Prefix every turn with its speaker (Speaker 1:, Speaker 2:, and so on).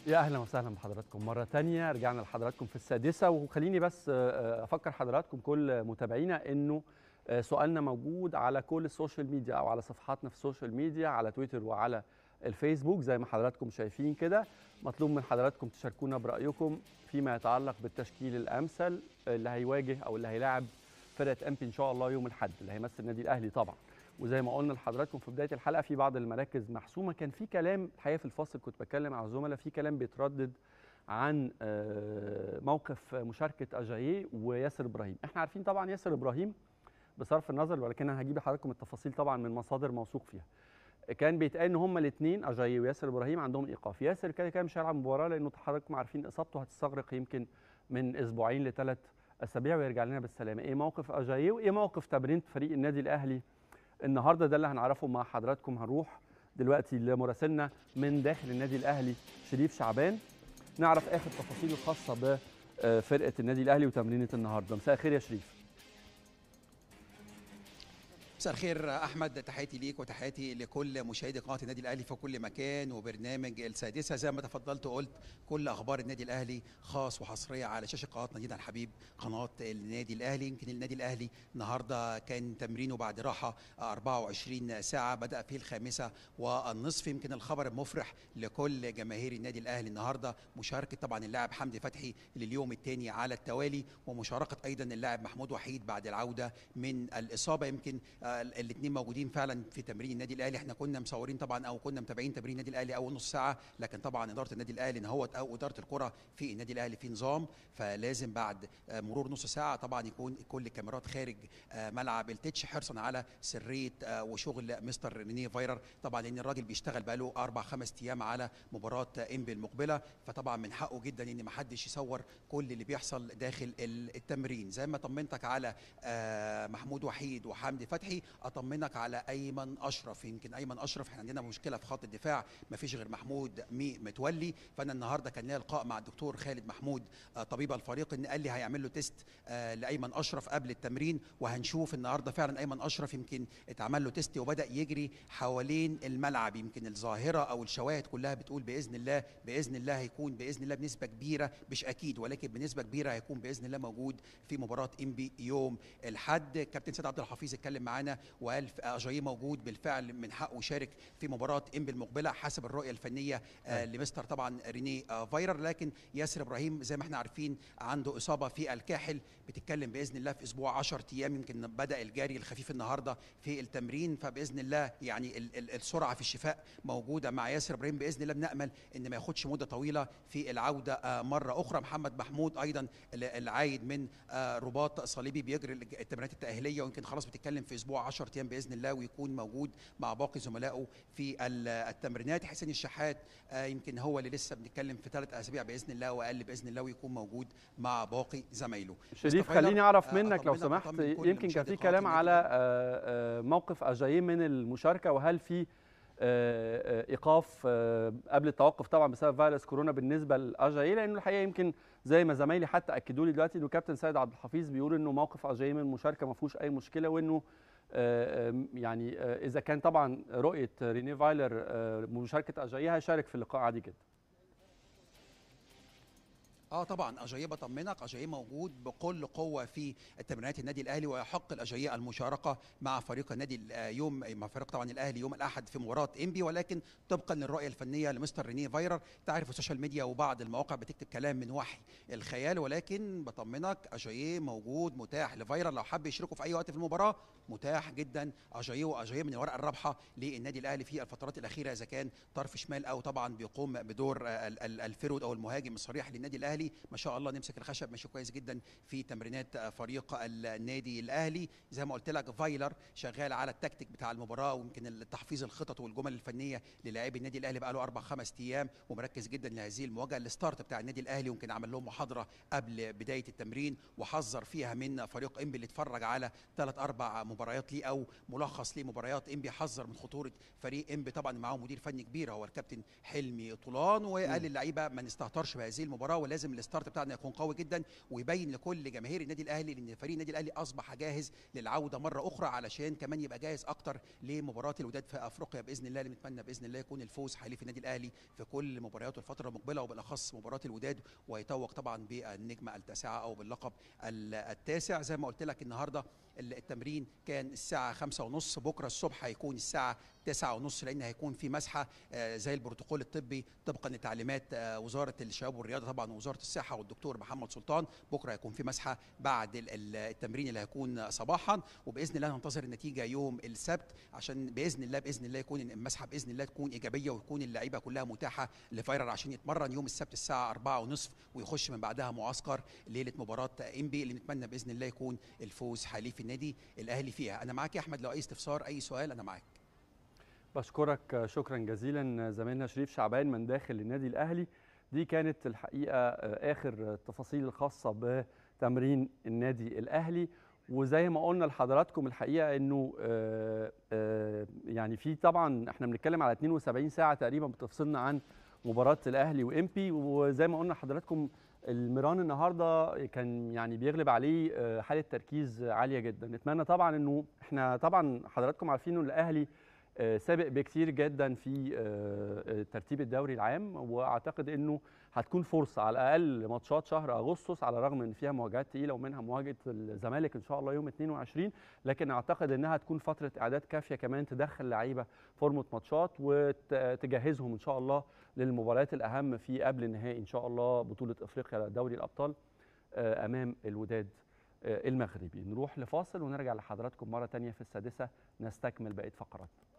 Speaker 1: يا اهلا وسهلا بحضراتكم مره تانية. رجعنا لحضراتكم في السادسه، وخليني بس افكر حضراتكم كل متابعينا انه سؤالنا موجود على كل السوشيال ميديا او على صفحاتنا في السوشيال ميديا على تويتر وعلى الفيسبوك زي ما حضراتكم شايفين كده. مطلوب من حضراتكم تشاركونا برايكم فيما يتعلق بالتشكيل الامثل اللي هيواجه او اللي هيلاعب فرقه امبي ان شاء الله يوم الاحد، اللي هيمثل النادي الاهلي طبعا. وزي ما قلنا لحضراتكم في بدايه الحلقه، في بعض المراكز محسومه. كان في كلام الحقيقه في الفاصل، كنت بتكلم مع الزملاء، في كلام بيتردد عن موقف مشاركه اجاييه وياسر ابراهيم. احنا عارفين طبعا ياسر ابراهيم بصرف النظر، ولكن انا هجيب لحضراتكم التفاصيل طبعا من مصادر موثوق فيها. كان بيتقال ان هما الاثنين اجاييه وياسر ابراهيم عندهم ايقاف. ياسر كده مش هيلعب مباراه لانه حضراتكم عارفين اصابته هتستغرق يمكن من اسبوعين ل3 اسابيع ويرجع لنا بالسلامه. ايه موقف اجاييه وايه موقف تمرين فريق النادي الاهلي النهارده؟ ده اللي هنعرفه مع حضراتكم. هنروح دلوقتي لمراسلنا من داخل النادي الاهلي شريف شعبان، نعرف اخر التفاصيل الخاصه بفرقه النادي الاهلي وتمرينه النهارده. مساء الخير يا شريف.
Speaker 2: مساء الخير احمد، تحياتي ليك وتحياتي لكل مشاهدي قناه النادي الاهلي في كل مكان، وبرنامج السادسه زي ما تفضلت وقلت كل اخبار النادي الاهلي خاص وحصريه على شاشه قناه نادينا الحبيب قناه النادي الاهلي. يمكن النادي الاهلي النهارده كان تمرينه بعد راحه 24 ساعه، بدا في 5:30. يمكن الخبر المفرح لكل جماهير النادي الاهلي النهارده مشاركه طبعا اللاعب حمدي فتحي لليوم الثاني على التوالي، ومشاركه ايضا اللاعب محمود وحيد بعد العوده من الاصابه. يمكن الاثنين موجودين فعلا في تمرين النادي الاهلي. احنا كنا مصورين طبعا او كنا متابعين تمرين النادي الاهلي اول نص ساعه، لكن طبعا اداره النادي الاهلي نهوت او اداره الكره في النادي الاهلي في نظام، فلازم بعد مرور نص ساعه طبعا يكون كل الكاميرات خارج ملعب التتش، حرصا على سريه وشغل مستر رينيه فايرر طبعا، لان الراجل بيشتغل بقاله 4-5 ايام على مباراه انبي المقبله، فطبعا من حقه جدا ان ما حدش يصور كل اللي بيحصل داخل التمرين. زي ما طمنتك على محمود وحيد وحمدي فتحي، اطمنك على ايمن اشرف. يمكن ايمن اشرف احنا عندنا مشكله في خط الدفاع، ما فيش غير محمود متولي، فانا النهارده كان ليا لقاء مع الدكتور خالد محمود طبيب الفريق، ان قال لي هيعمل له تيست لايمن اشرف قبل التمرين، وهنشوف النهارده فعلا ايمن اشرف يمكن اتعمل له تيست وبدا يجري حوالين الملعب. يمكن الظاهره او الشواهد كلها بتقول باذن الله هيكون باذن الله بنسبه كبيره، مش اكيد ولكن بنسبه كبيره هيكون باذن الله موجود في مباراه انبي يوم الاحد. كابتن سيد عبد الحفيظ اتكلم معانا وقال اجاييه موجود بالفعل، من حقه يشارك في مباراه انبي المقبله حسب الرؤيه الفنيه لمستر طبعا رينيه فايرر. لكن ياسر ابراهيم زي ما احنا عارفين عنده اصابه في الكاحل، بتتكلم باذن الله في اسبوع 10 ايام. يمكن بدا الجري الخفيف النهارده في التمرين، فباذن الله يعني السرعه في الشفاء موجوده مع ياسر ابراهيم. باذن الله بنامل ان ما ياخدش مده طويله في العوده مره اخرى. محمد محمود ايضا العايد من رباط صليبي بيجري التمرينات التاهيليه، ويمكن خلاص بتتكلم في اسبوع 10 ايام باذن الله، ويكون موجود مع باقي زملائه في التمرينات. حسين الشحات يمكن هو اللي لسه بنتكلم في 3 اسابيع باذن الله واقل باذن الله، ويكون موجود مع باقي زمايله.
Speaker 1: شريف خليني اعرف منك لو سمحت، يمكن كان في كلام على موقف اجاييه من المشاركه، وهل في ايقاف قبل التوقف طبعا بسبب فيروس كورونا بالنسبه لاجاييه؟ لانه الحقيقه يمكن زي ما زمايلي حتى اكدوا لي دلوقتي انه كابتن سيد عبد الحفيظ بيقول انه موقف اجاييه من المشاركه ما فيهوش اي مشكله، وانه يعني اذا كان طبعا رؤيه رينيه فايلر مشاركه اجاييه هيشارك في اللقاء عادي جدا.
Speaker 2: طبعا اجاييه بطمنك، اجاييه موجود بكل قوه في تمرينات النادي الاهلي، ويحق الاجاييه المشاركه مع فريق النادي مع فريق طبعا الاهلي يوم الاحد في مباراه انبي، ولكن طبقا للرؤيه الفنيه لمستر رينيه فايرر. تعرف السوشيال ميديا وبعض المواقع بتكتب كلام من وحي الخيال، ولكن بطمنك اجاييه موجود متاح لفايرر لو حب يشركه في اي وقت في المباراه، متاح جدا اجاييه من الورقه الرابحه للنادي الاهلي في الفترات الاخيره، اذا كان طرف شمال او طبعا بيقوم بدور الفرود او المهاجم الصريح للنادي الاهلي. ما شاء الله نمسك الخشب ماشي كويس جدا في تمرينات فريق النادي الاهلي. زي ما قلت لك فايلر شغال على التكتيك بتاع المباراه، ويمكن التحفيظ الخطط والجمل الفنيه للاعبي النادي الاهلي بقى له 4-5 ايام، ومركز جدا لهذه المواجهه. الستارت بتاع النادي الاهلي يمكن عمل لهم محاضره قبل بدايه التمرين وحذر فيها من فريق انبي اللي اتفرج على 3-4 مباريات ليه او ملخص لمباريات انبي، حذر من خطوره فريق انبي. طبعا معاه مدير فني كبير هو الكابتن حلمي طولان، وقال للعيبه ما نستهترش بهذه المباراه، ولازم لازم الستارت بتاعنا يكون قوي جدا، ويبين لكل جماهير النادي الاهلي ان فريق النادي الاهلي اصبح جاهز للعوده مره اخرى، علشان كمان يبقى جاهز اكتر لمباراه الوداد في افريقيا باذن الله، اللي بنتمنى باذن الله يكون الفوز حليف النادي الاهلي في كل مبارياته الفتره المقبله، وبالاخص مباراه الوداد، ويتوج طبعا بالنجمه التاسعه او باللقب التاسع. زي ما قلت لك النهارده التمرين كان الساعه 5:30، بكره الصبح هيكون الساعه 9:30، لان هيكون في مسحه زي البروتوكول الطبي طبقا لتعليمات وزاره الشباب والرياضه طبعا ووزاره الصحه والدكتور محمد سلطان. بكره هيكون في مسحه بعد التمرين اللي هيكون صباحا، وباذن الله ننتظر النتيجه يوم السبت، عشان باذن الله يكون المسحه باذن الله تكون ايجابيه، ويكون اللعيبه كلها متاحه لفايرر عشان يتمرن يوم السبت الساعه 4:30، ويخش من بعدها معسكر ليله مباراه انبي اللي نتمنى باذن الله يكون الفوز حليف النادي الاهلي فيها. انا معاك يا احمد، لو اي استفسار اي سؤال انا معاك.
Speaker 1: بشكرك شكرا جزيلا زميلنا شريف شعبان من داخل النادي الاهلي. دي كانت الحقيقه اخر التفاصيل الخاصه بتمرين النادي الاهلي، وزي ما قلنا لحضراتكم الحقيقه انه يعني في طبعا احنا بنتكلم على 72 ساعه تقريبا بتفصلنا عن مباراه الاهلي وامبي، وزي ما قلنا لحضراتكم الميران النهارده كان يعني بيغلب عليه حاله تركيز عاليه جدا. نتمنى طبعا انه احنا طبعا حضراتكم عارفين ان الاهلي سابق بكتير جدا في ترتيب الدوري العام، واعتقد انه هتكون فرصه على الاقل ماتشات شهر اغسطس، على الرغم ان فيها مواجهات ثقيله ومنها مواجهه الزمالك ان شاء الله يوم 22، لكن اعتقد انها تكون فتره اعداد كافيه كمان تدخل لعيبه فورمه ماتشات وتجهزهم ان شاء الله للمباريات الاهم في قبل النهائي ان شاء الله بطوله افريقيا دوري الابطال امام الوداد المغربي. نروح لفاصل ونرجع لحضراتكم مره ثانيه في السادسه نستكمل بقيه فقراتنا.